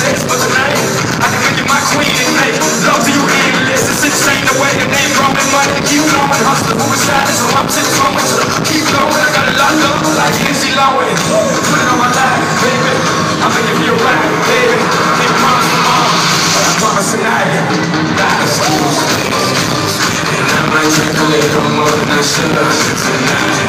sex, but tonight I can make you my queen and make love to you endless. It's insane the way that they growing money to keep blowing. Hustler who is silent, so I'm sitting going to keep blowing. I got it locked up like Lindsay Lohan. Put it on my life, baby. I make it feel right, baby. Can't promise tomorrow, but I promise tonight. And I might drink a little more than I should tonight.